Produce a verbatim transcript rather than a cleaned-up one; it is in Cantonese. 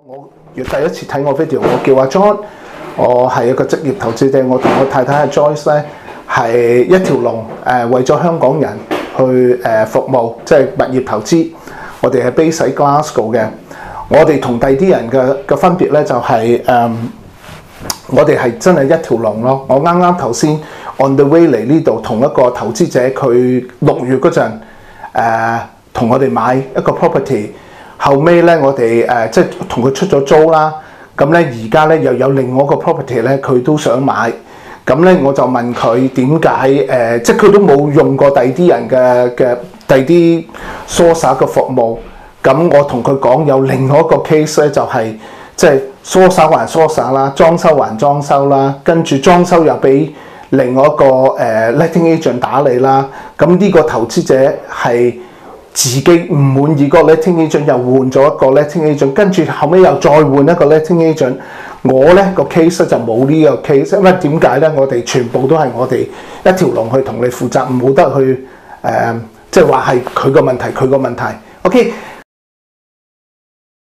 我第一次睇我 video， 我叫阿 John， 我係一個職業投資者，我同我太太阿 Joyce 咧係一條龍誒，為咗香港人去誒服務，即係物業投資。我哋係 base 喺 Glasgow 嘅，我哋同第啲人嘅嘅分別咧就係、是、誒、嗯，我哋係真係一條龍咯。我啱啱頭先 on the way 嚟呢度，同一個投資者佢六月嗰陣誒同我哋買一個 property。後尾咧，我哋誒、呃、即係同佢出咗租啦。咁咧，而家咧又有另外一個 property 咧，佢都想買。咁咧，我就問佢點解誒，即係佢都冇用過第啲人嘅嘅第啲 source 嘅服務。咁我同佢講有另外一個 case 咧，就係、是、即係 source 還 source 啦，裝修還裝修啦，跟住裝修又俾另外一個誒、呃、letting agent 打理啦。咁呢個投資者係自己唔滿意嗰個 letting agent， 又換咗一個 letting agent， 跟住後尾又再換一個 letting agent。我咧個 case 就冇呢個 case， 因為點解咧？我哋全部都係我哋一條龍去同你負責，唔好得去誒，即係話係佢個問題，佢個問題。OK。